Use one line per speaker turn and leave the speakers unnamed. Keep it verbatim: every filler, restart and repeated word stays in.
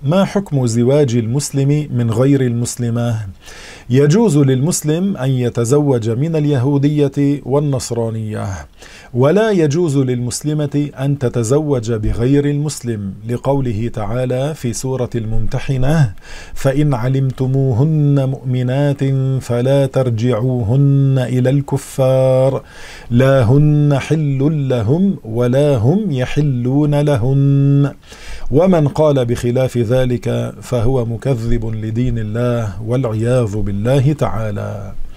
ما حكم زواج المسلم من غير المسلمة؟ يجوز للمسلم أن يتزوج من اليهودية والنصرانية، ولا يجوز للمسلمة أن تتزوج بغير المسلم، لقوله تعالى في سورة الممتحنة: فإن علمتموهن مؤمنات فلا ترجعوهن إلى الكفار لا هن حل لهم ولا هم يحلون لهن. ومن قال بخلاف ذلك فهو مكذب لدين الله والعياذ بالله تعالى.